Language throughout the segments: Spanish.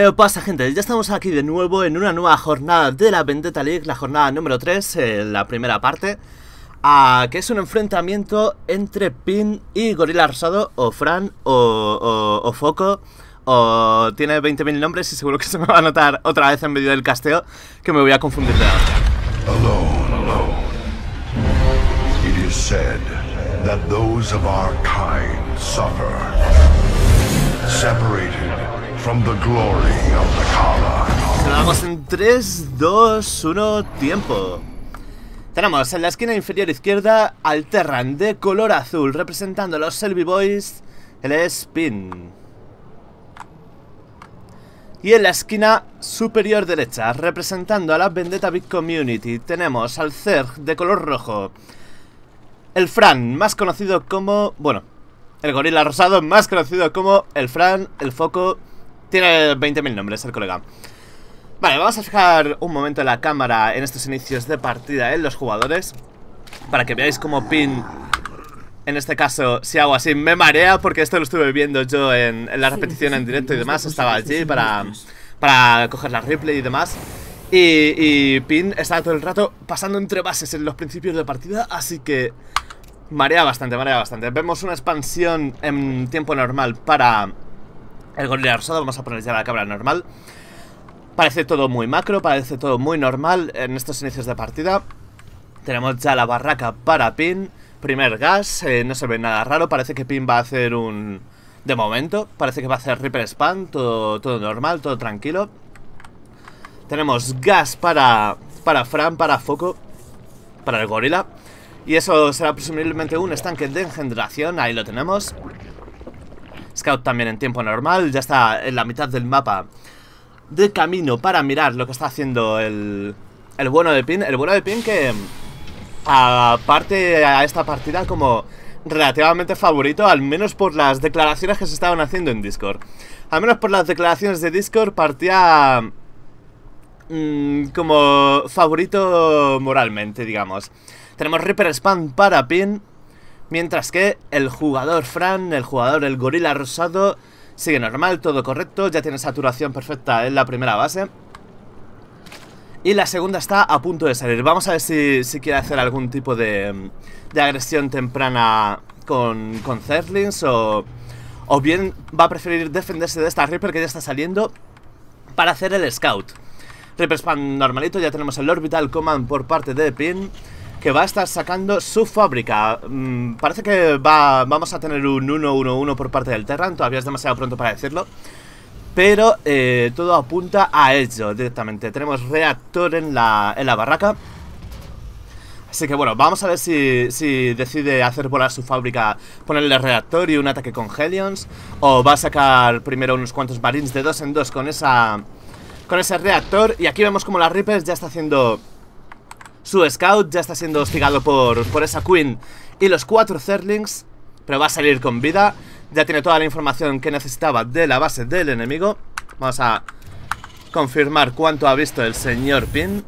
¿Qué pasa, gente? Ya estamos aquí de nuevo en una nueva jornada de la Vendetta League, la jornada número 3, la primera parte, que es un enfrentamiento entre Pin y Gorila Rosado, o Fran, o Foco, o tiene 20.000 nombres y seguro que se me va a notar otra vez en medio del casteo que me voy a confundir de hostia. Alone. It is said that those of our kind suffer, separated from the glory of the Kala. Se lo damos en 3, 2, 1, tiempo. Tenemos en la esquina inferior izquierda al Terran de color azul, representando a los Selby Boys, el Spin. Y en la esquina superior derecha, representando a la Vendetta Big Community, tenemos al Zerg de color rojo, el Fran, más conocido como... bueno, el Gorila Rosado, más conocido como el Fran, el Foco. Tiene 20.000 nombres el colega. Vale, vamos a fijar un momento la cámara en estos inicios de partida en los jugadores, para que veáis cómo Pin, en este caso, si hago así, me marea, porque esto lo estuve viendo yo en la repetición en directo y demás. Estaba allí para coger la replay y demás. Y Pin estaba todo el rato pasando entre bases en los principios de partida, así que marea bastante, marea bastante. Vemos una expansión en tiempo normal para el Gorila Rosado. Vamos a poner ya la cámara normal. Parece todo muy macro, parece todo muy normal en estos inicios de partida. Tenemos ya la barraca para Pin. Primer gas, no se ve nada raro. Parece que Pin va a hacer un... de momento, parece que va a hacer Reaper Spam. Todo normal, todo tranquilo. Tenemos gas para Fran, para Foco, para el Gorila. Y eso será presumiblemente un estanque de engendración. Ahí lo tenemos. Scout también en tiempo normal. Ya está en la mitad del mapa de camino para mirar lo que está haciendo el bueno de Pin. El bueno de Pin que aparte a esta partida como relativamente favorito, al menos por las declaraciones que se estaban haciendo en Discord. Al menos por las declaraciones de Discord partía como favorito moralmente, digamos. Tenemos Reaper Spam para Pin, mientras que el jugador Fran, el Gorila Rosado, sigue normal, todo correcto. Ya tiene saturación perfecta en la primera base. Y la segunda está a punto de salir. Vamos a ver si quiere hacer algún tipo de agresión temprana con Zerglings, o bien va a preferir defenderse de esta Reaper que ya está saliendo para hacer el Scout. Reaper Spam normalito. Ya tenemos el Orbital Command por parte de Pin, que va a estar sacando su fábrica. Parece que vamos a tener un 1-1-1 por parte del Terran. Todavía es demasiado pronto para decirlo, pero todo apunta a ello directamente. Tenemos reactor en la barraca. Así que bueno, vamos a ver si decide hacer volar su fábrica, ponerle reactor y un ataque con Hellions, o va a sacar primero unos cuantos Marines de 2 en 2 con ese reactor. Y aquí vemos como la Reaper ya está haciendo su Scout, ya está siendo hostigado por esa Queen y los 4 Zerglings, pero va a salir con vida. Ya tiene toda la información que necesitaba de la base del enemigo. Vamos a confirmar cuánto ha visto el señor Pin.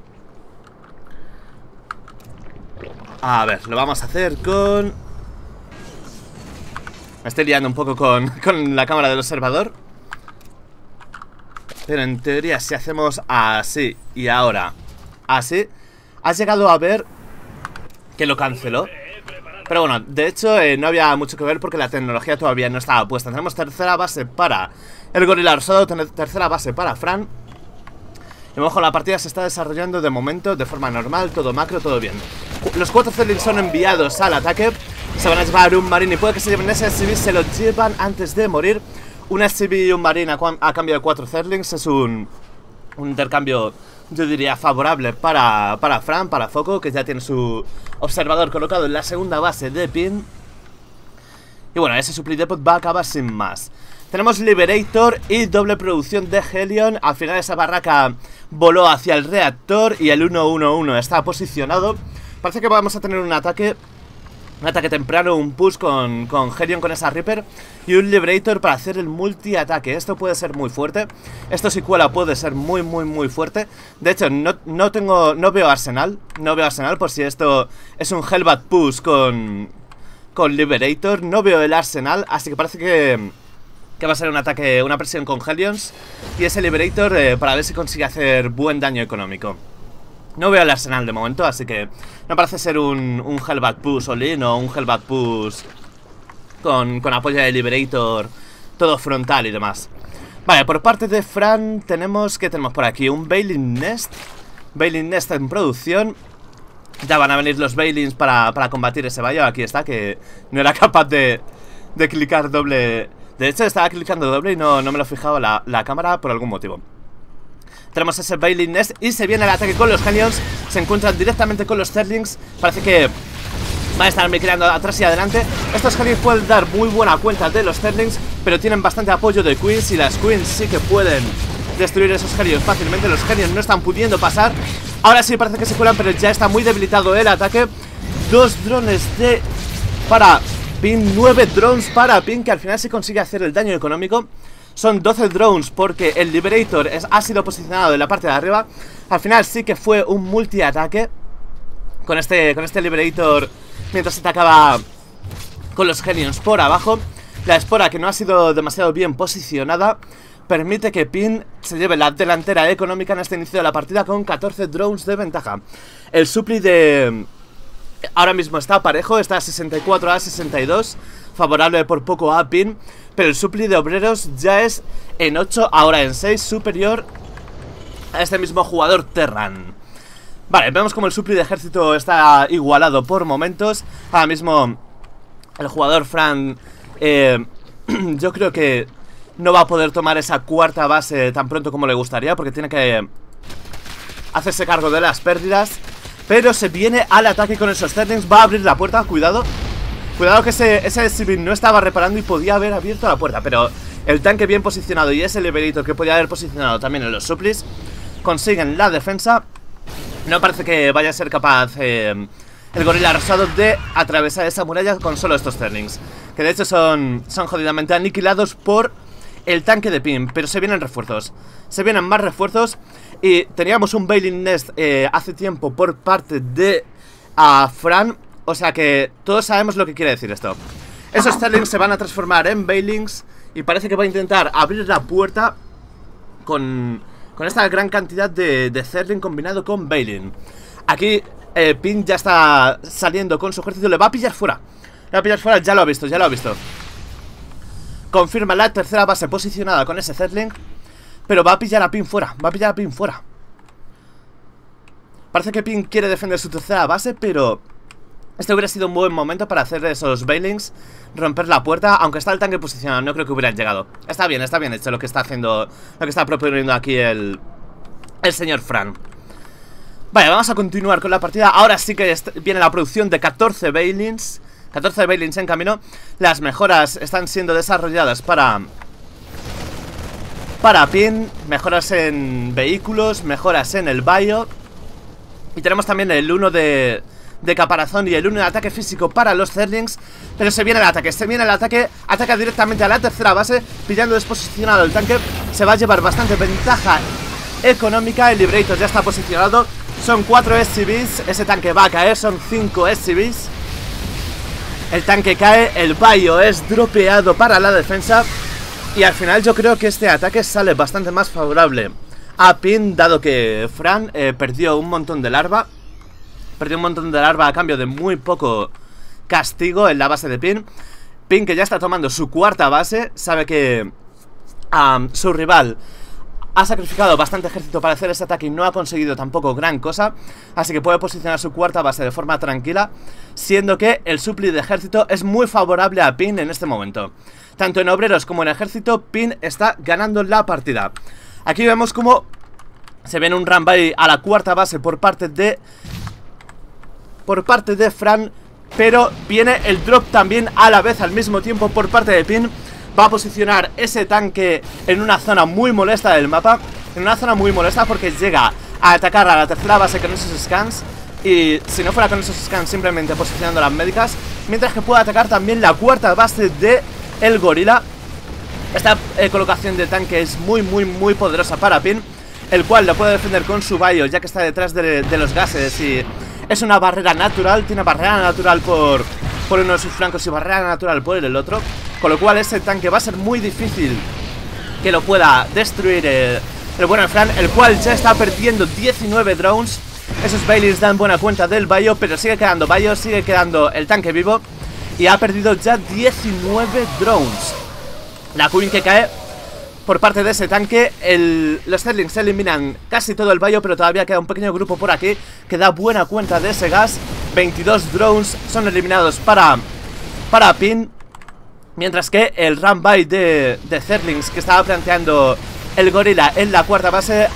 A ver, lo vamos a hacer con... Me estoy liando un poco con la cámara del observador, pero en teoría si hacemos así y ahora así, has llegado a ver que lo canceló. Pero bueno, de hecho no había mucho que ver porque la tecnología todavía no estaba puesta. Tenemos tercera base para el Gorila Rosado, tercera base para Fran. Y ojo, la partida se está desarrollando de momento de forma normal, todo macro, todo bien. Los 4 Zerglings son enviados al ataque. Se van a llevar un Marine y puede que se lleven ese SCV. Se lo llevan antes de morir. Un SCV y un Marine a cambio de 4 Zerglings. Es un intercambio, yo diría, favorable para Fran, para Foco, que ya tiene su observador colocado en la segunda base de Pin. Y bueno, ese supply depot va a acabar sin más. Tenemos Liberator y doble producción de Hellion. Al final esa barraca voló hacia el reactor y el 1-1-1 está posicionado. Parece que vamos a tener un ataque temprano, un push con Hellion, con esa Reaper, y un Liberator para hacer el multi-ataque. Esto puede ser muy fuerte. Esto si cuela puede ser muy, muy, muy fuerte. De hecho, no veo arsenal. No veo arsenal por si esto es un Hellbat push con Liberator. No veo el arsenal, así que parece que que va a ser un ataque, una presión con Hellions y ese Liberator para ver si consigue hacer buen daño económico. No veo el arsenal de momento, así que no parece ser un Hellbat Push all-in o un Hellbat Push con apoyo de Liberator todo frontal y demás. Vale, por parte de Fran tenemos, ¿qué tenemos por aquí? Un Bailin Nest. Bailin Nest en producción. Ya van a venir los Bailins para combatir ese Bayo. Aquí está, que no era capaz de clicar doble. De hecho estaba clicando doble y no me lo he fijado la cámara por algún motivo. Tenemos ese Bailin Nest y se viene el ataque con los Hellions. Se encuentran directamente con los Zerglings. Parece que van a estar mirando atrás y adelante. Estos Hellions pueden dar muy buena cuenta de los Zerglings, pero tienen bastante apoyo de Queens y las Queens sí que pueden destruir esos Hellions fácilmente. Los Hellions no están pudiendo pasar. Ahora sí parece que se cuelan, pero ya está muy debilitado el ataque. 2 drones para Pin, 9 drones para Pin, que al final se consigue hacer el daño económico. Son 12 drones porque el Liberator ha sido posicionado en la parte de arriba. Al final sí que fue un multi-ataque con este Liberator mientras atacaba con los Hellions por abajo. La espora, que no ha sido demasiado bien posicionada, permite que Pin se lleve la delantera económica en este inicio de la partida con 14 drones de ventaja. El supply de... ahora mismo está parejo, está a 64 a 62, favorable por poco a Pin, pero el supply de obreros ya es en 8, ahora en 6, superior a este mismo jugador Terran. Vale, vemos como el supply de ejército está igualado por momentos. Ahora mismo el jugador Fran yo creo que no va a poder tomar esa cuarta base tan pronto como le gustaría, porque tiene que hacerse cargo de las pérdidas. Pero se viene al ataque con esos Zerglings. Va a abrir la puerta, cuidado. Cuidado que ese civil no estaba reparando y podía haber abierto la puerta. Pero el tanque bien posicionado y ese Liberator que podía haber posicionado también en los supplies consiguen la defensa. No parece que vaya a ser capaz el gorila rosado de atravesar esa muralla con solo estos Zerglings, que de hecho son jodidamente aniquilados por el tanque de Pin. Pero se vienen refuerzos. Se vienen más refuerzos. Y teníamos un Bailin Nest hace tiempo por parte de Fran. O sea que todos sabemos lo que quiere decir esto. Esos Zerglings se van a transformar en Bailings. Y parece que va a intentar abrir la puerta con esta gran cantidad de Zergling combinado con Bailin. Aquí Pin ya está saliendo con su ejército. Le va a pillar fuera. Le va a pillar fuera, ya lo ha visto, ya lo ha visto. Confirma la tercera base posicionada con ese Zergling, pero va a pillar a Pin fuera. Va a pillar a Pin fuera. Parece que Pin quiere defender su tercera base, pero este hubiera sido un buen momento para hacer esos Bailings, romper la puerta. Aunque está el tanque posicionado, no creo que hubieran llegado. Está bien hecho lo que está haciendo, lo que está proponiendo aquí el señor Fran. Vale, vamos a continuar con la partida. Ahora sí que viene la producción de 14 Bailings. 14 Bailings en camino. Las mejoras están siendo desarrolladas para Pin. Mejoras en vehículos, mejoras en el Bayo. Y tenemos también el 1 de caparazón y el 1 de ataque físico para los Zerglings. Pero se viene el ataque, ataca directamente a la tercera base, pillando desposicionado el tanque. Se va a llevar bastante ventaja económica. El Liberator ya está posicionado. Son 4 SCVs, ese tanque va a caer, son 5 SCVs. El tanque cae, el Bayo es dropeado para la defensa. Y al final yo creo que este ataque sale bastante más favorable a Pin, dado que Fran perdió un montón de larva. Perdió un montón de larva a cambio de muy poco castigo en la base de Pin. Pin, que ya está tomando su cuarta base, sabe que su rival ha sacrificado bastante ejército para hacer ese ataque y no ha conseguido tampoco gran cosa. Así que puede posicionar su cuarta base de forma tranquila, siendo que el supply de ejército es muy favorable a Pin en este momento. Tanto en obreros como en ejército, Pin está ganando la partida. Aquí vemos como se viene un Rambai a la cuarta base por parte de Fran, pero viene el drop también a la vez, al mismo tiempo, por parte de Pin. Va a posicionar ese tanque en una zona muy molesta del mapa. En una zona muy molesta porque llega a atacar a la tercera base con esos scans. Y si no fuera con esos scans, simplemente posicionando las médicas. Mientras que puede atacar también la cuarta base de el gorila. Esta colocación de tanque es muy poderosa para Pin, el cual lo puede defender con su Bayo, ya que está detrás de los gases. Y es una barrera natural, tiene barrera natural por uno de sus flancos y barrera natural por el otro. con lo cual ese tanque va a ser muy difícil que lo pueda destruir el buen Fran, el cual ya está perdiendo 19 drones. Esos Baileys dan buena cuenta del Bayo, pero sigue quedando Bayo, sigue quedando el tanque vivo y ha perdido ya 19 drones. La Queen que cae por parte de ese tanque. Los Zerglings eliminan casi todo el Bayo, pero todavía queda un pequeño grupo por aquí que da buena cuenta de ese gas. 22 drones son eliminados para Pin, mientras que el run-by de Zerglings que estaba planteando el gorila en la cuarta base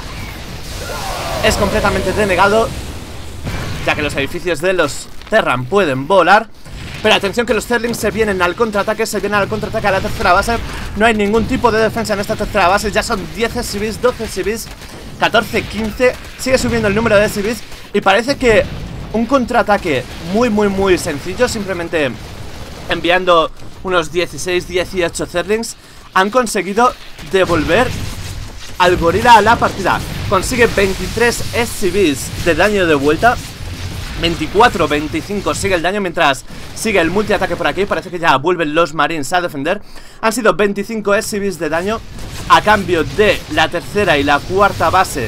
es completamente denegado, ya que los edificios de los Terran pueden volar. Pero atención que los Zerglings se vienen al contraataque, a la tercera base. No hay ningún tipo de defensa en esta tercera base. Ya son 10 SCVs, 12 SCVs, 14, 15. Sigue subiendo el número de SCVs y parece que un contraataque muy sencillo, simplemente enviando unos 16, 18 Zerglings, han conseguido devolver al gorila a la partida. Consigue 23 SCVs de daño de vuelta. 24, 25 sigue el daño mientras sigue el multiataque por aquí. Parece que ya vuelven los Marines a defender. Han sido 25 SCVs de daño a cambio de la tercera y la cuarta base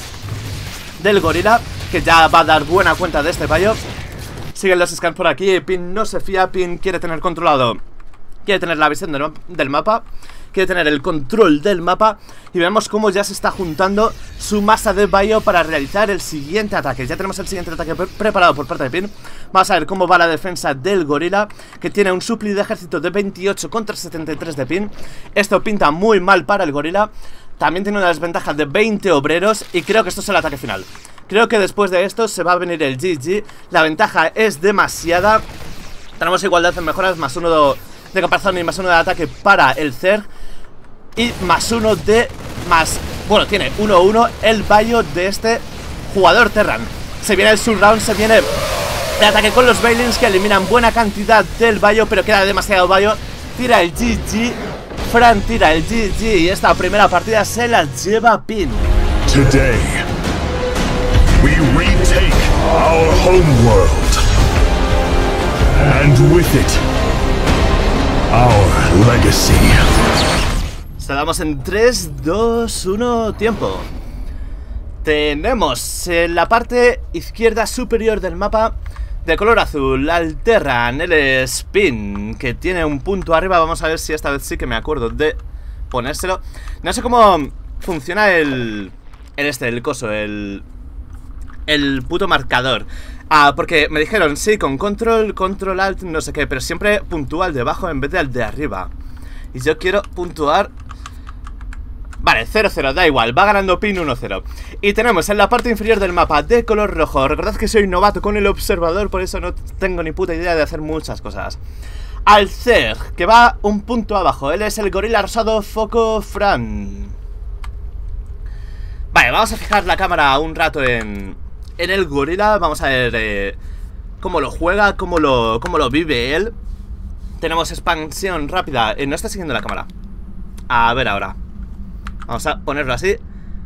del gorila, que ya va a dar buena cuenta de este Bayo. Siguen los scans por aquí. Pin no se fía, Pin quiere tener controlado, quiere tener la visión del mapa, quiere tener el control del mapa. Y vemos cómo ya se está juntando su masa de Bayo para realizar el siguiente ataque. Ya tenemos el siguiente ataque preparado por parte de Pin. Vamos a ver cómo va la defensa del gorila, que tiene un supli de ejército de 28 contra 73 de Pin. Esto pinta muy mal para el gorila. También tiene una desventaja de 20 obreros. Y creo que esto es el ataque final. Creo que después de esto se va a venir el GG. La ventaja es demasiada. Tenemos igualdad en mejoras, más 1 de caparazón y más 1 de ataque para el Zerg. Y más 1 de bueno, tiene 1-1 el Bayo de este jugador Terran. Se viene el surround, se viene el ataque con los Bailings, que eliminan buena cantidad del Bayo, pero queda demasiado Bayo. Tira el GG, Fran tira el GG y esta primera partida se la lleva Pin. Today, we retake our homeworld, and with it, our legacy. Salamos en 3, 2, 1, tiempo. Tenemos en la parte izquierda superior del mapa, de color azul, al Terran, el Spin, que tiene un punto arriba. Vamos a ver si esta vez sí que me acuerdo de ponérselo. No sé cómo funciona el coso, el puto marcador. Porque me dijeron, sí, con control, alt, no sé qué, pero siempre puntúa al de abajo en vez de al de arriba. Y yo quiero puntuar. Vale, 0-0, da igual, va ganando Pin 1-0. Y tenemos en la parte inferior del mapa de color rojo. Recordad que soy novato con el observador, por eso no tengo ni puta idea de hacer muchas cosas. Al Zerg, que va un punto abajo. Él es el gorila rosado Foco Fran. Vale, vamos a fijar la cámara un rato en el gorila. Vamos a ver cómo lo juega, cómo lo vive él. Tenemos expansión rápida. No está siguiendo la cámara. A ver ahora. Vamos a ponerlo así.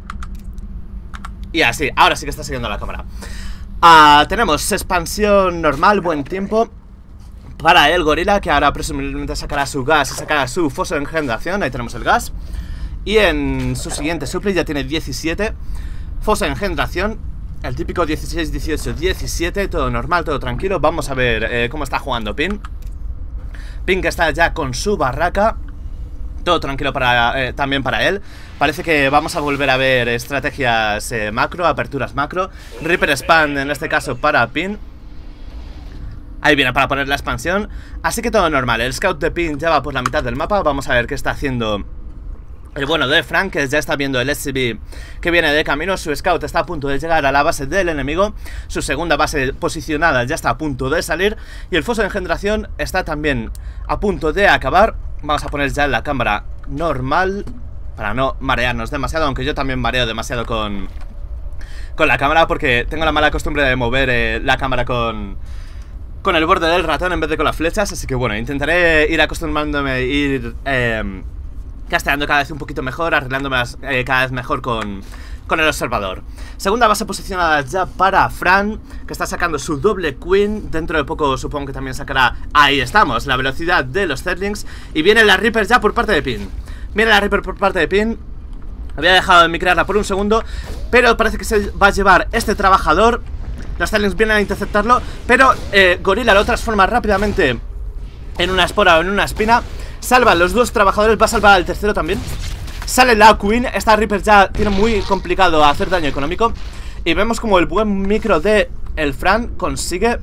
Y así, ahora sí que está siguiendo la cámara. Tenemos expansión normal, buen tiempo para el gorila, que ahora presumiblemente sacará su gas y sacará su foso de engendración. Ahí tenemos el gas. Y en su siguiente supli ya tiene 17. Foso de engendración. El típico 16, 18, 17. Todo normal, todo tranquilo. Vamos a ver cómo está jugando Pin. Pin que está ya con su barraca. Todo tranquilo también para él. Parece que vamos a volver a ver estrategias macro, aperturas macro. Reaper Expand en este caso para Pin. Ahí viene para poner la expansión. Así que todo normal. El scout de Pin ya va por la mitad del mapa. Vamos a ver qué está haciendo el bueno de Frank, que ya está viendo el SCV que viene de camino. Su scout está a punto de llegar a la base del enemigo. Su segunda base posicionada ya está a punto de salir. Y el foso de engendración está también a punto de acabar. Vamos a poner ya la cámara normal para no marearnos demasiado, aunque yo también mareo demasiado con la cámara, porque tengo la mala costumbre de mover la cámara con el borde del ratón en vez de con las flechas. Así que bueno, intentaré ir acostumbrándome, ir casteando cada vez un poquito mejor, arreglándome cada vez mejor con el observador. Segunda base posicionada ya para Fran, que está sacando su doble Queen. Dentro de poco supongo que también sacará, ahí estamos, la velocidad de los Zerglings. Y viene la Reaper ya por parte de Pin. Viene la Reaper por parte de Pin. Había dejado de micrearla por un segundo, pero parece que se va a llevar este trabajador. Los Zerglings vienen a interceptarlo, pero Gorilla lo transforma rápidamente en una espora o en una espina. Salva a los dos trabajadores, va a salvar al tercero también. Sale la Queen, esta Reaper ya tiene muy complicado hacer daño económico. Y vemos como el buen micro de el Fran consigue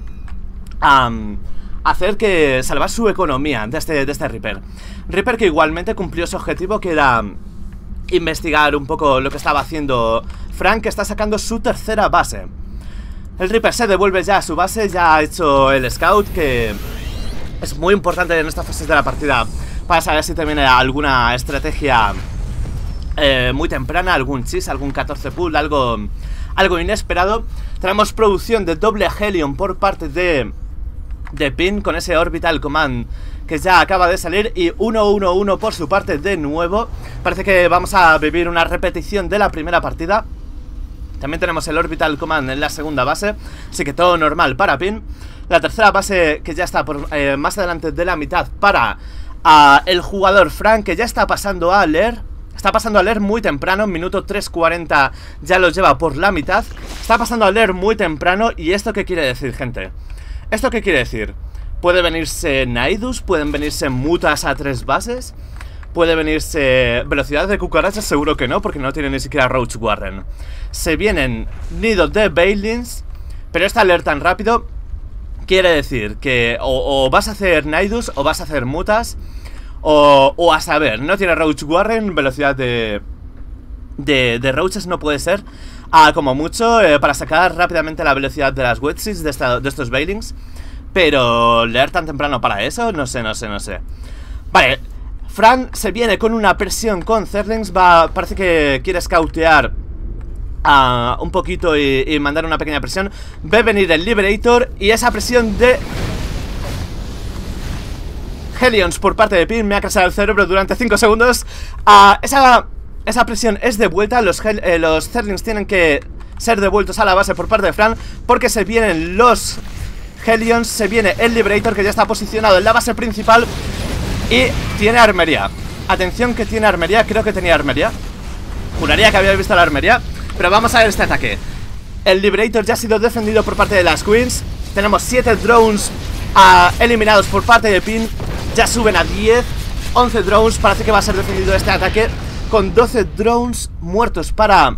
hacer que salvar su economía de este Reaper. Reaper que igualmente cumplió su objetivo, que era investigar un poco lo que estaba haciendo Fran, que está sacando su tercera base. El Reaper se devuelve ya a su base, ya ha hecho el Scout, que es muy importante en estas fases de la partida para saber si te viene alguna estrategia muy temprana, algún chis, algún 14 pull, algo inesperado. Tenemos producción de doble Helion por parte de Pin, con ese Orbital Command que ya acaba de salir, y 1-1-1 por su parte de nuevo. Parece que vamos a vivir una repetición de la primera partida. También tenemos el Orbital Command en la segunda base, así que todo normal para Pin. La tercera base que ya está por, más adelante de la mitad para el jugador Fran, que ya está pasando a leer. Está pasando a leer muy temprano, minuto 3:40 ya lo lleva por la mitad. Está pasando a leer muy temprano. ¿Y esto qué quiere decir, gente? ¿Esto qué quiere decir? Puede venirse Naidus, pueden venirse mutas a 3 bases, puede venirse velocidad de cucarachas, seguro que no, porque no tiene ni siquiera Roach Warren. Se vienen nidos de Bailins, pero esta leer tan rápido quiere decir que o vas a hacer Naidus o vas a hacer mutas. O a saber, no tiene Roach Warren, velocidad de Roaches no puede ser. Como mucho, para sacar rápidamente la velocidad de las Wetseeds de estos Bailings. Pero leer tan temprano para eso, no sé. Vale, Fran se viene con una presión con Zerglings. Parece que quiere scoutear un poquito y mandar una pequeña presión. Ve venir el Liberator y esa presión de Helions por parte de Pin me ha crasado el cerebro durante 5 segundos. Esa presión es de vuelta. Los Zerglings tienen que ser devueltos a la base por parte de Fran, porque se vienen los Helions, se viene el Liberator, que ya está posicionado en la base principal y tiene armería. Atención, que tiene armería, creo que tenía armería. Juraría que había visto la armería, pero vamos a ver este ataque. El Liberator ya ha sido defendido por parte de las Queens. Tenemos 7 drones eliminados por parte de Pin. Ya suben a 10, 11 drones. Parece que va a ser defendido este ataque con 12 drones muertos para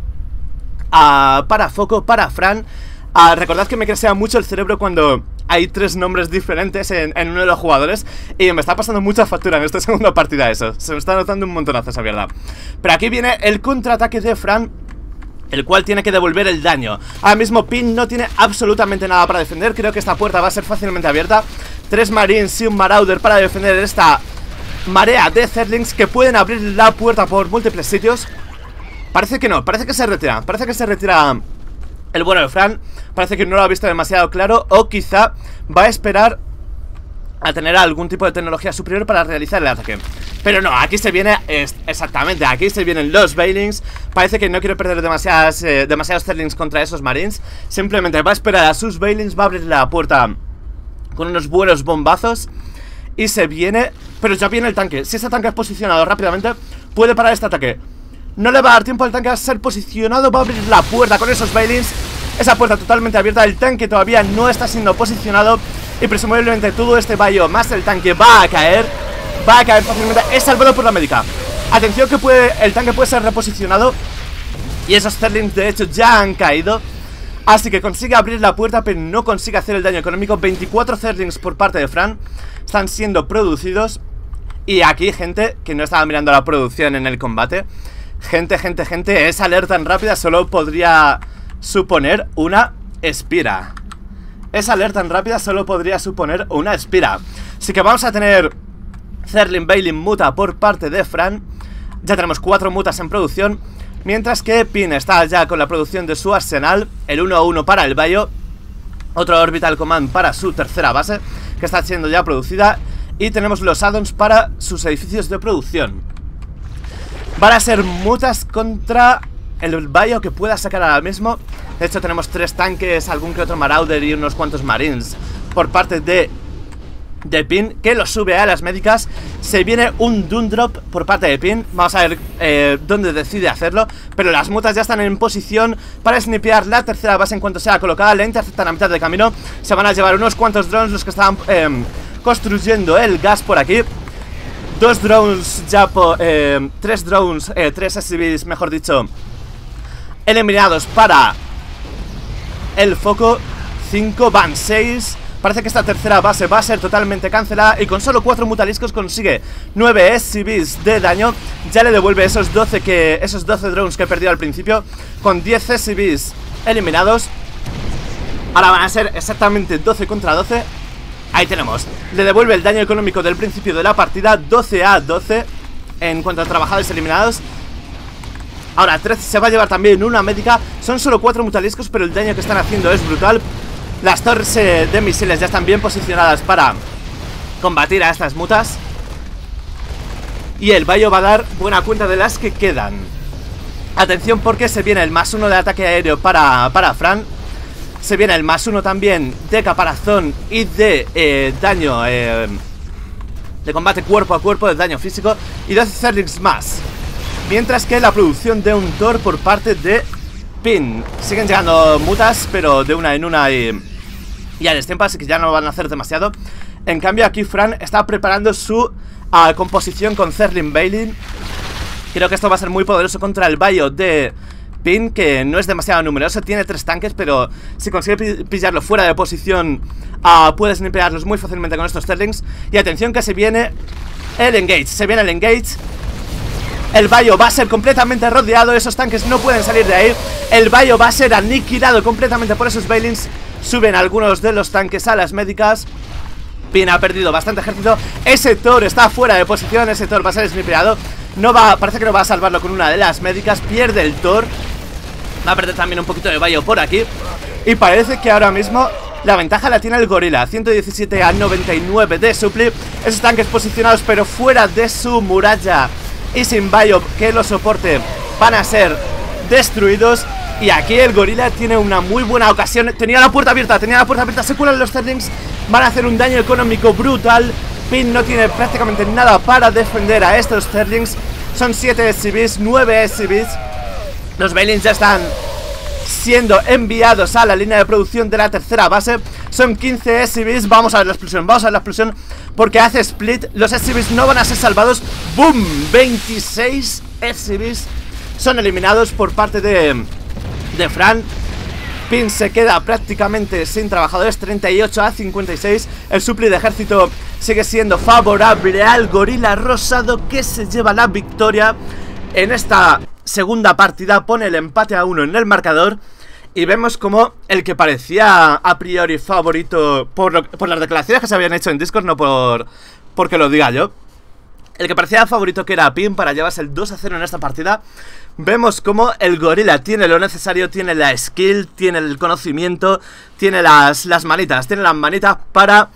Foco, para Fran. Recordad que me crecea mucho el cerebro cuando hay 3 nombres diferentes en uno de los jugadores, y me está pasando mucha factura en esta segunda partida eso. Se me está notando un montonazo esa mierda. Pero aquí viene el contraataque de Fran, el cual tiene que devolver el daño. Ahora mismo Pin no tiene absolutamente nada para defender. Creo que esta puerta va a ser fácilmente abierta. 3 Marines y un Marauder para defender esta marea de Zerglings que pueden abrir la puerta por múltiples sitios. Parece que no, parece que se retira. Parece que se retira el bueno de Fran. Parece que no lo ha visto demasiado claro, o quizá va a esperar a tener algún tipo de tecnología superior para realizar el ataque. Pero no, aquí se viene, exactamente, aquí se vienen los Bailings. Parece que no quiere perder demasiados Zerglings contra esos Marines. Simplemente va a esperar a sus Bailings, va a abrir la puerta con unos buenos bombazos y se viene. Pero ya viene el tanque. Si ese tanque es posicionado rápidamente, puede parar este ataque. No le va a dar tiempo al tanque a ser posicionado. Va a abrir la puerta con esos Bailings. Esa puerta totalmente abierta. El tanque todavía no está siendo posicionado, y presumiblemente todo este bayo más el tanque va a caer. Va a caer fácilmente. Es salvado por la médica. Atención, que el tanque puede ser reposicionado, y esos Zerglings de hecho ya han caído. Así que consigue abrir la puerta, pero no consigue hacer el daño económico. 24 Zerglings por parte de Fran están siendo producidos. Y aquí, gente, que no estaba mirando la producción en el combate, gente, esa alerta tan rápida solo podría suponer una espira. Esa alerta tan rápida solo podría suponer una espira. Así que vamos a tener Zergling Bailing muta por parte de Fran. Ya tenemos 4 mutas en producción, mientras que Pin está ya con la producción de su arsenal. El 1-1 para el Bayo. Otro Orbital Command para su tercera base, que está siendo ya producida. Y tenemos los addons para sus edificios de producción. Van a ser mutas contra el Bayo que pueda sacar ahora mismo. De hecho tenemos 3 tanques, algún que otro Marauder y unos cuantos Marines por parte de Pin, que lo sube a las médicas. Se viene un Dundrop por parte de Pin. Vamos a ver dónde decide hacerlo. Pero las mutas ya están en posición para snipear la tercera base en cuanto sea colocada. La interceptan a mitad de camino. Se van a llevar unos cuantos drones los que estaban construyendo el gas por aquí. 2 drones ya por... 3 drones, 3 SCVs, mejor dicho, eliminados para el foco. 5, van 6. Parece que esta tercera base va a ser totalmente cancelada. Y con solo 4 mutaliscos consigue 9 SCVs de daño. Ya le devuelve esos 12 drones que perdió al principio. Con 10 SCVs eliminados. Ahora van a ser exactamente 12 contra 12. Ahí tenemos. Le devuelve el daño económico del principio de la partida. 12 a 12 en cuanto a trabajadores eliminados. Ahora 13 se va a llevar también una médica. Son solo 4 mutaliscos, pero el daño que están haciendo es brutal. Las torres de misiles ya están bien posicionadas para combatir a estas mutas. Y el Bayo va a dar buena cuenta de las que quedan. Atención porque se viene el +1 de ataque aéreo para Fran. Se viene el +1 también de caparazón y de daño de combate cuerpo a cuerpo, de daño físico. Y 12 Zerlings más. Mientras que la producción de un Thor por parte de Pin. Siguen llegando mutas, pero de una en una y a destiempo, así que ya no van a hacer demasiado. En cambio aquí Fran está preparando su composición con Zerling Bailey. Creo que esto va a ser muy poderoso contra el Bayo de Pin, que no es demasiado numeroso. Tiene 3 tanques, pero si consigue pillarlo fuera de posición, puedes snipearlos muy fácilmente con estos Zerlings. Y atención que se viene el engage. Se viene el engage. El Bayo va a ser completamente rodeado. Esos tanques no pueden salir de ahí. El Bayo va a ser aniquilado completamente por esos Bailings. Suben algunos de los tanques a las médicas. Pin ha perdido bastante ejército. Ese Thor está fuera de posición. Ese Thor va a ser snipeado. Parece que no va a salvarlo con una de las médicas. Pierde el Thor. Va a perder también un poquito de Bayo por aquí. Y parece que ahora mismo la ventaja la tiene el gorila. 117 a 99 de supli. Esos tanques posicionados pero fuera de su muralla y sin Bayo que lo soporte van a ser destruidos. Y aquí el gorila tiene una muy buena ocasión. Tenía la puerta abierta, se cuelan los Zerlings. Van a hacer un daño económico brutal. Pin no tiene prácticamente nada para defender a estos Zerlings. Son 7 SCVs, 9 SCVs. Los Bailings ya están siendo enviados a la línea de producción de la tercera base. Son 15 SCVs. Vamos a ver la explosión, porque hace split. Los SCVs no van a ser salvados. ¡Boom! 26 SCVs son eliminados por parte de Fran. Pin se queda prácticamente sin trabajadores. 38 a 56. El supli de ejército sigue siendo favorable al gorila rosado, que se lleva la victoria en esta segunda partida. Pone el empate a 1 en el marcador. Y vemos como el que parecía a priori favorito por las declaraciones que se habían hecho en Discord, no porque lo diga yo, el que parecía favorito, que era Pin, para llevarse el 2-0 en esta partida. Vemos como el gorila tiene lo necesario, tiene la skill, tiene el conocimiento, tiene las manitas para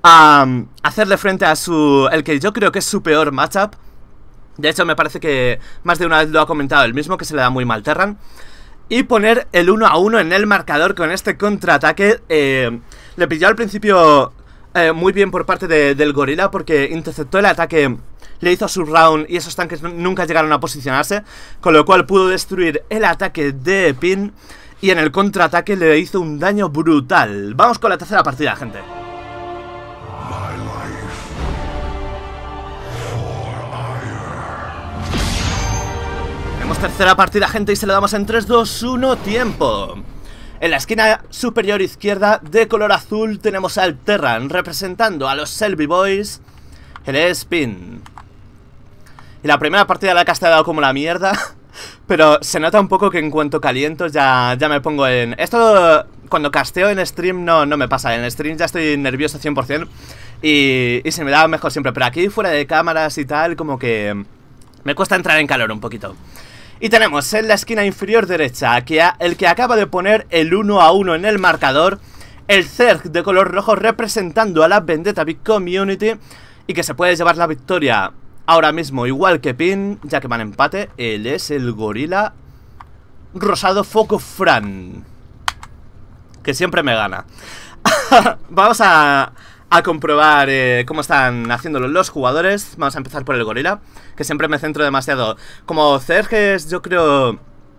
hacerle frente a el que yo creo que es su peor matchup. De hecho me parece que más de una vez lo ha comentado él mismo, que se le da muy mal Terran. Y poner el 1-1 en el marcador con este contraataque. Le pilló al principio muy bien por parte del gorila, porque interceptó el ataque, le hizo su round y esos tanques nunca llegaron a posicionarse, con lo cual pudo destruir el ataque de Pin. Y en el contraataque le hizo un daño brutal. Vamos con la tercera partida, gente. Tenemos tercera partida, gente, y se lo damos en 3, 2, 1, tiempo. En la esquina superior izquierda, de color azul, tenemos al Terran, representando a los Selby Boys. Él es Pin. Y la primera partida la he casteado como la mierda, pero se nota un poco que en cuanto caliento ya me pongo en... Esto cuando casteo en stream no me pasa. En stream ya estoy nervioso 100% y se me da mejor siempre. Pero aquí fuera de cámaras y tal, como que me cuesta entrar en calor un poquito. Y tenemos en la esquina inferior derecha el que acaba de poner el 1-1 en el marcador, el Zerg de color rojo, representando a la Vendetta Big Community, y que se puede llevar la victoria ahora mismo igual que Pin, ya que van empate. Él es el gorila rosado foco Fran, que siempre me gana. Vamos a comprobar cómo están haciéndolo los jugadores. Vamos a empezar por el gorila, que siempre me centro demasiado. Como Zerg es, yo creo,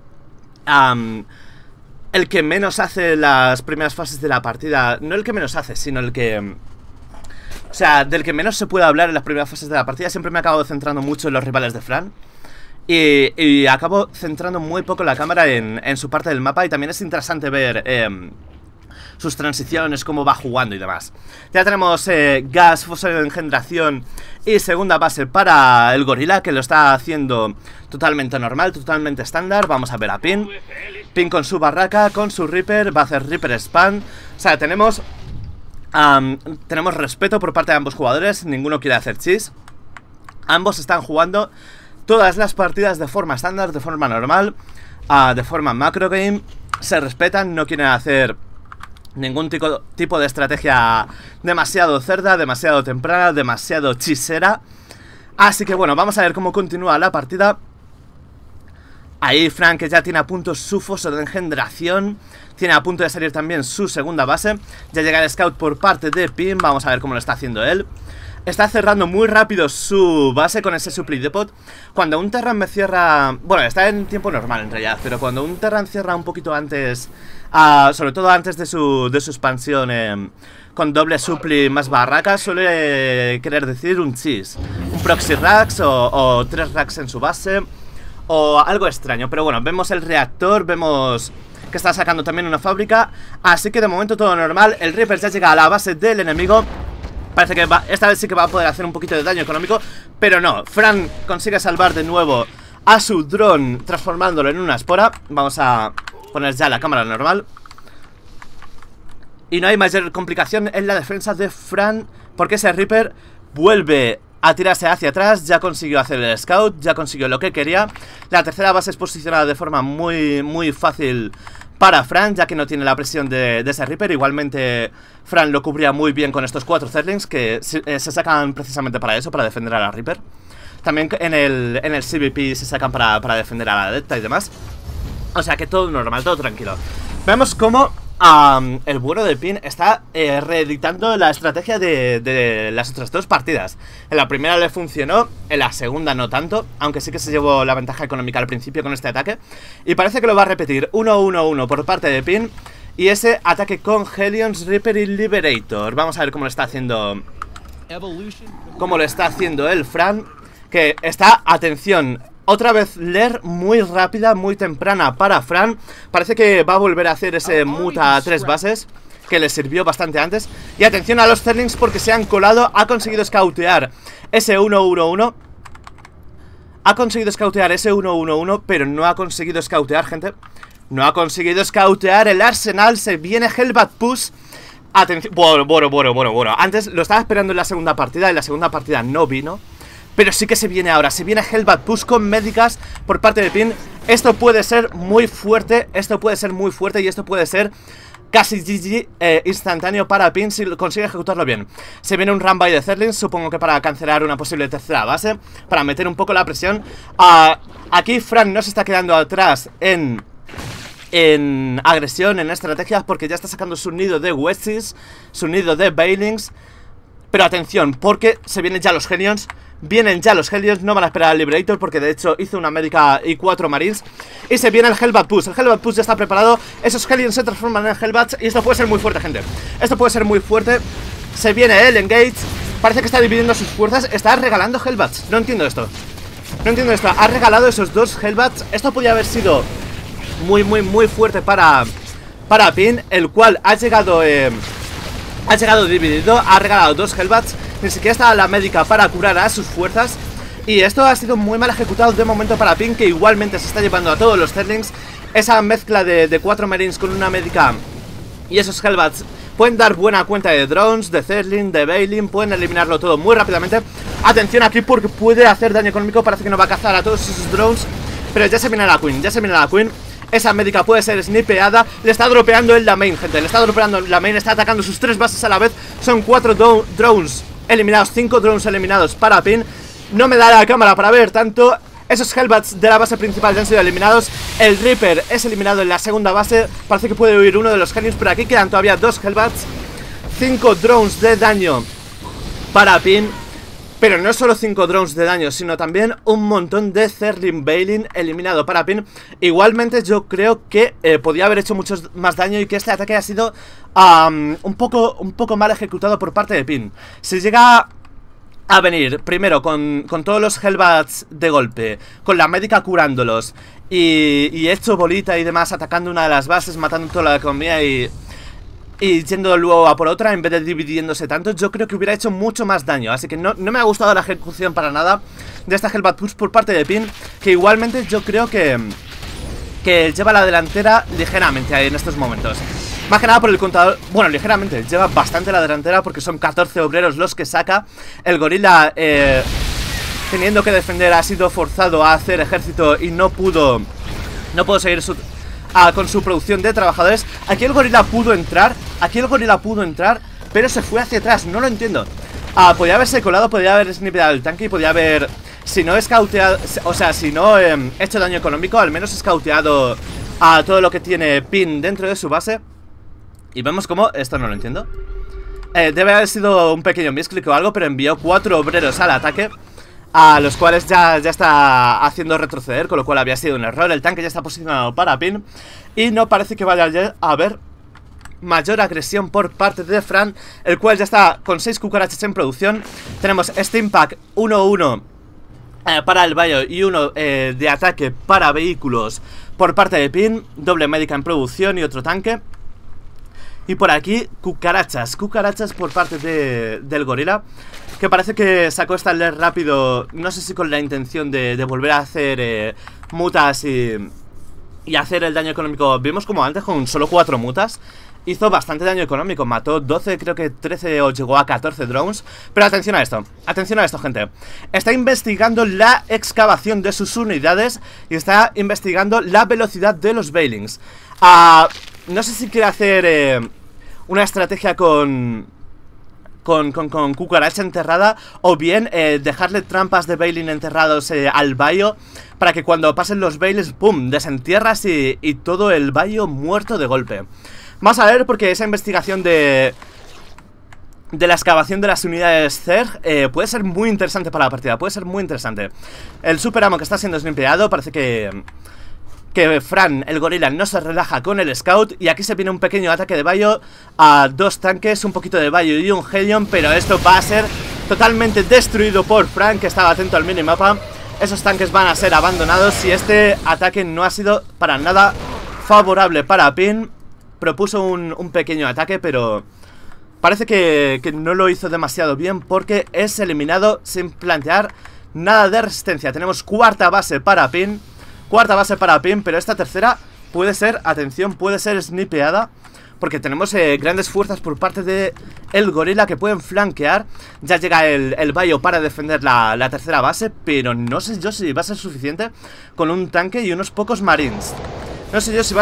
el que menos hace las primeras fases de la partida. No el que menos hace, sino el que... O sea, del que menos se puede hablar en las primeras fases de la partida. Siempre me acabo centrando mucho en los rivales de Fran. Y acabo centrando muy poco la cámara en su parte del mapa. Y también es interesante ver sus transiciones, cómo va jugando y demás. Ya tenemos gas, fósforo de engendración y segunda base para el gorila, que lo está haciendo totalmente normal, totalmente estándar. Vamos a ver a Pin. Pin con su barraca, con su Reaper, va a hacer Reaper Spam. O sea, tenemos respeto por parte de ambos jugadores. Ninguno quiere hacer cheese. Ambos están jugando todas las partidas de forma estándar, de forma normal, de forma macro game. Se respetan, no quieren hacer ningún tipo de estrategia demasiado cerda, demasiado temprana, demasiado chisera. Así que bueno, vamos a ver cómo continúa la partida. Ahí Fran, que ya tiene a punto su foso de engendración. Tiene a punto de salir también su segunda base. Ya llega el scout por parte de Pin. Vamos a ver cómo lo está haciendo él. Está cerrando muy rápido su base con ese supply depot. Cuando un Terran me cierra... Bueno, está en tiempo normal en realidad, pero cuando un Terran cierra un poquito antes, sobre todo antes de su expansión, con doble supply más barracas, suele querer decir un cheese. Un proxy racks o 3 racks en su base, o algo extraño. Pero bueno, vemos el reactor, vemos que está sacando también una fábrica. Así que de momento todo normal. El Reaper ya llega a la base del enemigo. Parece que esta vez sí que va a poder hacer un poquito de daño económico, pero no. Fran consigue salvar de nuevo a su dron, transformándolo en una espora. Vamos a poner ya la cámara normal. Y no hay mayor complicación en la defensa de Fran, porque ese Reaper vuelve a tirarse hacia atrás. Ya consiguió hacer el scout, ya consiguió lo que quería. La tercera base es posicionada de forma muy fácil para Fran, ya que no tiene la presión de ese Reaper. Igualmente Fran lo cubría muy bien con estos 4 Zerlings, que se sacan precisamente para eso, para defender a la Reaper. También en el CVP se sacan para defender a la Delta y demás. O sea que todo normal, todo tranquilo. Vemos cómo el bueno de Pin está reeditando la estrategia de las otras 2 partidas. En la primera le funcionó, en la segunda no tanto, aunque sí que se llevó la ventaja económica al principio con este ataque. Y parece que lo va a repetir 1-1-1 por parte de Pin. Y ese ataque con Hellions, Reaper y Liberator. Vamos a ver cómo lo está haciendo. Cómo lo está haciendo el Fran. Que está, atención, otra vez Lair muy rápida, muy temprana para Fran. Parece que va a volver a hacer ese muta a 3 bases, que le sirvió bastante antes. Y atención a los Zerlings, porque se han colado. Ha conseguido scoutear ese 1-1-1. Ha conseguido scoutear ese 1-1-1, pero no ha conseguido scoutear, gente. No ha conseguido scoutear el arsenal. Se viene Hellbat Push. Atención. Bueno. Antes lo estaba esperando en la segunda partida. En la segunda partida no vino, pero sí que se viene ahora. Se viene Hellbat Push con médicas por parte de Pin. Esto puede ser muy fuerte. Esto puede ser muy fuerte. Y esto puede ser casi GG instantáneo para Pin si consigue ejecutarlo bien. Se viene un run-by de Zerlings, supongo que para cancelar una posible tercera base, para meter un poco la presión. Aquí Fran no se está quedando atrás en agresión, en estrategias, porque ya está sacando su nido de Wedges, su nido de Bailings. Pero atención, porque se vienen ya los Hellions. Vienen ya los Hellions, no van a esperar al Liberator, porque de hecho hizo una médica y 4 Marines. Y se viene el Hellbat Push. El Hellbat Push ya está preparado. Esos Hellions se transforman en Hellbats. Y esto puede ser muy fuerte, gente. Esto puede ser muy fuerte. Se viene el Engage. Parece que está dividiendo sus fuerzas. Está regalando Hellbats. No entiendo esto. No entiendo esto. Ha regalado esos 2 Hellbats. Esto podría haber sido muy fuerte para Pin, el cual ha llegado dividido. Ha regalado 2 Hellbats. Ni siquiera está la médica para curar a sus fuerzas. Y esto ha sido muy mal ejecutado de momento para Pin, que igualmente se está llevando a todos los Zerlings. Esa mezcla de 4 Marines con una médica y esos Hellbats pueden dar buena cuenta de drones, de Zerling, de Bailing. Pueden eliminarlo todo muy rápidamente. Atención aquí, porque puede hacer daño económico. Parece que no va a cazar a todos esos drones, pero ya se viene la Queen, Esa médica puede ser snipeada. Le está dropeando en la main, gente. Le está dropeando en la main. Está atacando sus 3 bases a la vez. Son 4 drones eliminados, 5 drones eliminados para Pin. No me da la cámara para ver tanto. Esos Hellbats de la base principal ya han sido eliminados. El Reaper es eliminado en la segunda base. Parece que puede huir uno de los genios, pero aquí quedan todavía 2 Hellbats. 5 drones de daño para Pin. Pero no solo 5 drones de daño, sino también un montón de Zerling Veiling eliminado para Pin. Igualmente yo creo que podía haber hecho mucho más daño y que este ataque ha sido un poco mal ejecutado por parte de Pin. Si llega a venir primero con todos los Hellbats de golpe, con la médica curándolos y hecho bolita y demás, atacando una de las bases, matando toda la economía y yendo luego a por otra en vez de dividiéndose tanto, yo creo que hubiera hecho mucho más daño. Así que no me ha gustado la ejecución para nada de esta Hellbat Push por parte de Pin, que igualmente yo creo que lleva la delantera ligeramente ahí en estos momentos. Más que nada por el contador, bueno, ligeramente, lleva bastante la delantera porque son 14 obreros los que saca. El gorila, teniendo que defender, ha sido forzado a hacer ejército y no pudo seguir con su producción de trabajadores. Aquí el gorila pudo entrar, pero se fue hacia atrás, no lo entiendo. Podía haberse colado, podía haber snipeado el tanque y podía haber, si no escauteado, o sea, si no hecho daño económico, al menos escauteado a todo lo que tiene Pin dentro de su base. Y vemos como, esto no lo entiendo, debe haber sido un pequeño misclick o algo, pero envió 4 obreros al ataque, a los cuales ya está haciendo retroceder, con lo cual había sido un error. El tanque ya está posicionado para Pin y no parece que vaya a haber mayor agresión por parte de Fran, el cual ya está con 6 cucarachas en producción. Tenemos Steam Pack 1-1 para el Bayo y 1 de ataque para vehículos por parte de Pin, doble médica en producción y otro tanque. Y por aquí cucarachas por parte del gorila, que parece que sacó esta alert rápido, no sé si con la intención de volver a hacer mutas y hacer el daño económico. Vimos como antes con solo 4 mutas hizo bastante daño económico, mató 12, creo que 13 o llegó a 14 drones. Pero atención a esto, gente. Está investigando la excavación de sus unidades y está investigando la velocidad de los Veilings. No sé si quiere hacer una estrategia con cucaracha enterrada, o bien dejarle trampas de Veiling enterrados al Bayo, para que cuando pasen los Veilings, ¡pum!, desentierras y todo el Bayo muerto de golpe. Vamos a ver, porque esa investigación de la excavación de las unidades Zerg puede ser muy interesante para la partida, puede ser muy interesante. El super amo que está siendo snippeado, parece que Fran, el gorila, no se relaja con el scout. Y aquí se viene un pequeño ataque de Bayo a 2 tanques, un poquito de Bayo y un Helion, pero esto va a ser totalmente destruido por Fran, que estaba atento al minimapa. Esos tanques van a ser abandonados y este ataque no ha sido para nada favorable para Pin. Propuso un pequeño ataque, pero parece que no lo hizo demasiado bien, porque es eliminado sin plantear nada de resistencia. Tenemos cuarta base para Pin, pero esta tercera puede ser, atención, puede ser snipeada, porque tenemos grandes fuerzas por parte de el gorila que pueden flanquear. Ya llega el Bayo para defender la tercera base, pero no sé yo si va a ser suficiente con un tanque y unos pocos marines. Ya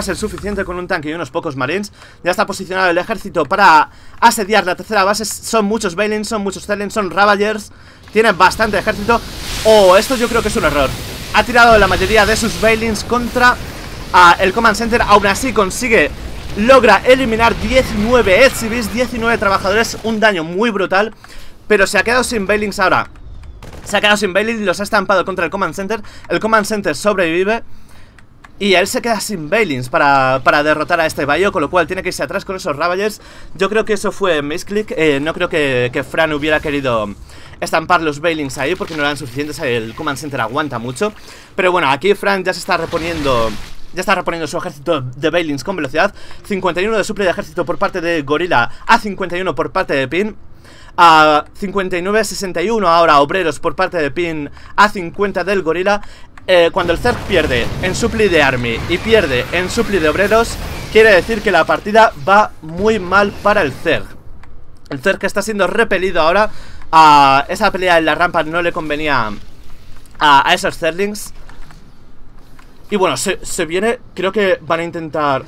está posicionado el ejército para asediar la tercera base. Son muchos Veilings, son muchos Zerlings, son Ravagers. Tiene bastante ejército. Esto yo creo que es un error. Ha tirado la mayoría de sus Veilings contra el Command Center. Aún así logra eliminar 19 HCVs, 19 trabajadores, un daño muy brutal. Pero se ha quedado sin Veilings ahora. Los ha estampado contra el Command Center. El Command Center sobrevive y él se queda sin Veilings para derrotar a este Bayo, con lo cual tiene que irse atrás con esos Ravagers. Yo creo que eso fue misclick. No creo que Fran hubiera querido estampar los Veilings ahí, porque no eran suficientes. El Command Center aguanta mucho. Pero bueno, aquí Fran ya se está reponiendo. Ya está reponiendo su ejército de Veilings con velocidad. 51 de suple de ejército por parte de Gorila a 51 por parte de Pin. A 59-61 ahora obreros por parte de Pin a 50 del Gorila. Cuando el Zerg pierde en supply de army y pierde en supply de obreros, quiere decir que la partida va muy mal para el Zerg. El Zerg que está siendo repelido ahora. Esa pelea en la rampa no le convenía a esos Zerlings. Y bueno, se viene, creo que van a intentar...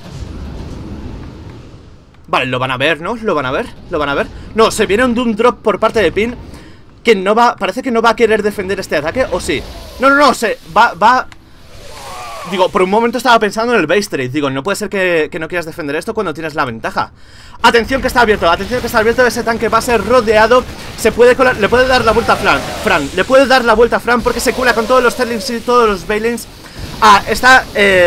Vale, lo van a ver, ¿no? Lo van a ver. No, se viene un Doom Drop por parte de Pin, que no va, parece que no va a querer defender este ataque, ¿o sí? No, se va. Digo, por un momento estaba pensando en el base trade. Digo, no puede ser que no quieras defender esto cuando tienes la ventaja. Atención que está abierto, ese tanque va a ser rodeado. Se puede colar, le puede dar la vuelta a Fran, le puede dar la vuelta a Fran porque se cuela con todos los Sterlings y todos los Bailings. Está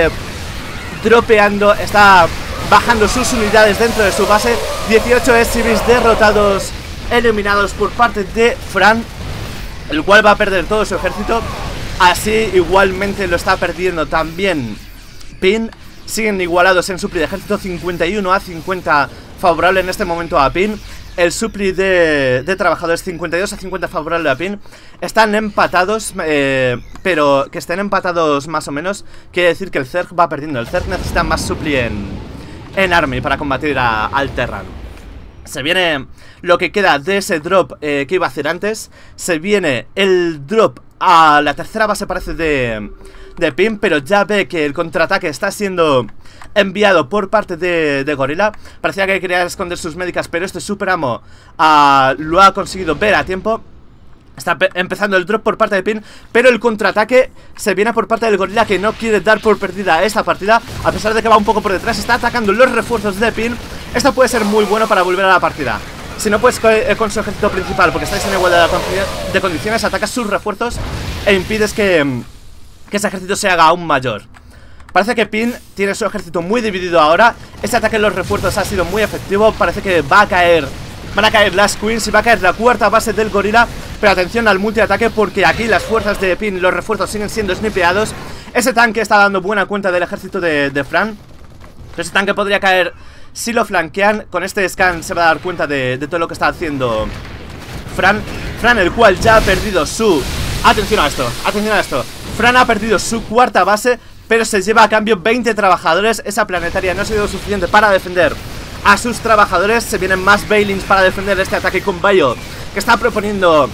dropeando, está bajando sus unidades dentro de su base. 18 SCVs derrotados, eliminados por parte de Fran, el cual va a perder todo su ejército. Así igualmente lo está perdiendo también Pin. Siguen igualados en supli de ejército, 51 a 50 favorable en este momento a Pin. El supli de trabajadores 52 a 50 favorable a Pin. Están empatados, pero que estén empatados más o menos quiere decir que el Zerg va perdiendo. El Zerg necesita más supli en Army para combatir al Terran. Se viene lo que queda de ese drop que iba a hacer antes. Se viene el drop a la tercera base, parece, de Pin, pero ya ve que el contraataque está siendo enviado por parte de Gorilla. Parecía que quería esconder sus médicas, pero este Super Amo lo ha conseguido ver a tiempo. Está empezando el drop por parte de Pin, pero el contraataque se viene por parte del Gorilla, que no quiere dar por perdida esta partida, a pesar de que va un poco por detrás. Está atacando los refuerzos de Pin. Esto puede ser muy bueno para volver a la partida. Si no puedes con su ejército principal porque estáis en igualdad de condiciones, atacas sus refuerzos e impides que ese ejército se haga aún mayor. Parece que Pin tiene su ejército muy dividido ahora. Ese ataque en los refuerzos ha sido muy efectivo. Parece que van a caer las Queens y va a caer la cuarta base del Gorilla. Pero atención al multiataque, porque aquí las fuerzas de Pin, los refuerzos siguen siendo snipeados. Ese tanque está dando buena cuenta del ejército de Fran. Ese tanque podría caer si lo flanquean. Con este scan se va a dar cuenta de todo lo que está haciendo Fran, el cual ya ha perdido su... Atención a esto. Fran ha perdido su cuarta base, pero se lleva a cambio 20 trabajadores. Esa planetaria no ha sido suficiente para defender a sus trabajadores. Se vienen más Bailings para defender este ataque con Bayo que está proponiendo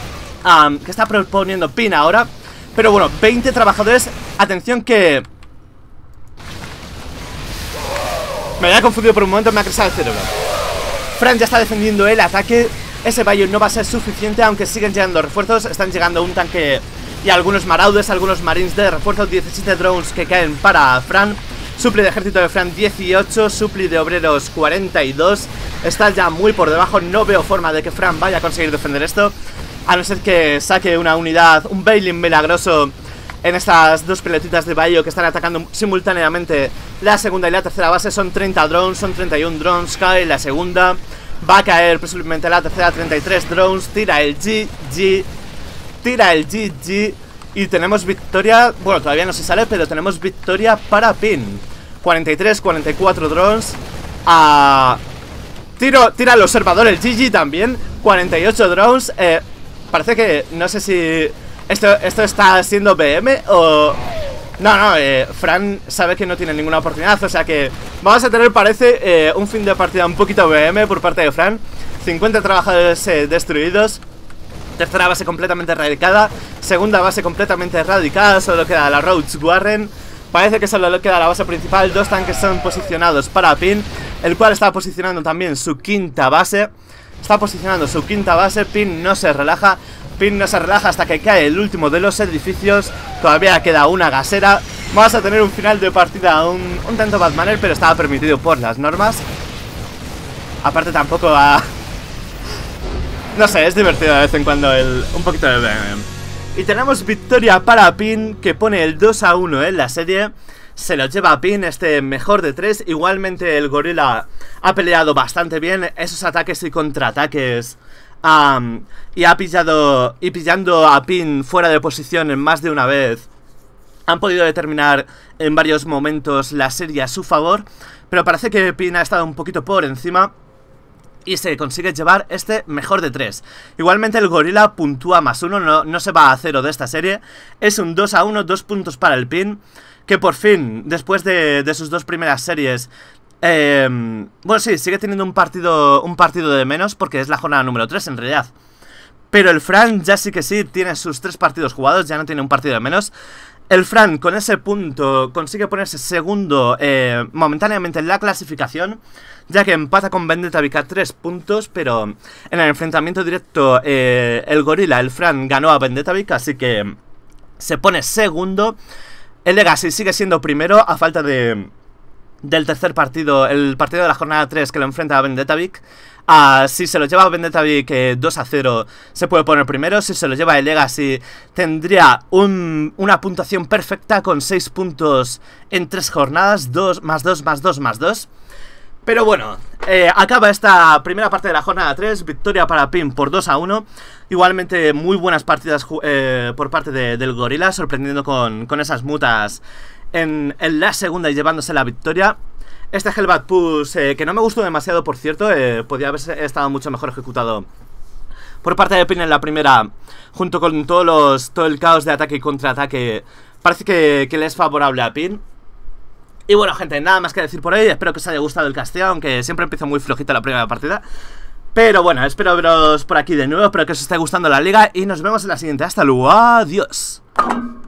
Pin ahora. Pero bueno, 20 trabajadores. Atención que... me había confundido por un momento, me ha cruzado el cerebro. Fran ya está defendiendo el ataque. Ese Bayo no va a ser suficiente, aunque siguen llegando refuerzos. Están llegando un tanque y algunos maraudes, algunos marines de refuerzo. 17 drones que caen para Fran. Supli de ejército de Fran 18, supli de obreros 42. Está ya muy por debajo. No veo forma de que Fran vaya a conseguir defender esto, a no ser que saque una unidad, un Bailing milagroso en estas dos pelotitas de Bayo que están atacando simultáneamente la segunda y la tercera base. Son 30 drones, son 31 drones. Cae la segunda, va a caer presumiblemente la tercera. 33 drones, tira el GG. Y tenemos victoria. Bueno, todavía no se sale, pero tenemos victoria para Pin. 43, 44 drones. Tira el observador, el GG también. 48 drones. Parece que, no sé si esto está siendo BM o... No, Fran sabe que no tiene ninguna oportunidad. O sea que vamos a tener, parece, un fin de partida un poquito BM por parte de Fran. 50 trabajadores destruidos. Tercera base completamente erradicada. Segunda base completamente erradicada. Solo queda la Rhodes Warren. Parece que solo le queda la base principal. Dos tanques son posicionados para Pin, el cual está posicionando también su quinta base. Pin no se relaja. Hasta que cae el último de los edificios. Todavía queda una gasera. Vamos a tener un final de partida un tanto Batmaner, pero estaba permitido por las normas. Aparte tampoco va... No sé, es divertido de vez en cuando un poquito de BM. Y tenemos victoria para Pin, que pone el 2-1 en la serie. Se lo lleva a Pin, este mejor de 3. Igualmente el Gorilla ha peleado bastante bien esos ataques y contraataques. Y pillando a Pin fuera de posición en más de una vez. Han podido determinar en varios momentos la serie a su favor. Pero parece que Pin ha estado un poquito por encima y se consigue llevar este mejor de 3. Igualmente el Gorilla puntúa +1, no se va a 0 de esta serie. Es un 2-1, 2 puntos para el Pin, que por fin, después de sus dos primeras series, bueno, sí, sigue teniendo un partido de menos, porque es la jornada número 3 en realidad. Pero el Fran ya sí que sí tiene sus 3 partidos jugados, ya no tiene un partido de menos. El Fran con ese punto consigue ponerse segundo momentáneamente en la clasificación, ya que empata con Vendetta Vic a 3 puntos, pero en el enfrentamiento directo el Gorilla, el Fran, ganó a Vendetta Vic, así que se pone segundo. El Legacy sigue siendo primero a falta del tercer partido, el partido de la jornada 3 que lo enfrenta a Vendetta Vic. Si se lo lleva Vendetta Vic 2-0 se puede poner primero. Si se lo lleva el Legacy tendría una puntuación perfecta con 6 puntos en 3 jornadas, 2 más 2 más 2 más 2. Pero bueno, acaba esta primera parte de la jornada 3, victoria para PIN por 2-1. Igualmente muy buenas partidas por parte del Gorila, sorprendiendo con esas mutas en la segunda y llevándose la victoria. Este Hellbat Push, que no me gustó demasiado, por cierto, podía haber estado mucho mejor ejecutado por parte de PIN en la primera, junto con todo el caos de ataque y contraataque. Parece que le es favorable a PIN. Y bueno, gente, nada más que decir por hoy. Espero que os haya gustado el casteo, aunque siempre empiezo muy flojita la primera partida. Pero bueno, espero veros por aquí de nuevo. Espero que os esté gustando la liga y nos vemos en la siguiente. Hasta luego, adiós.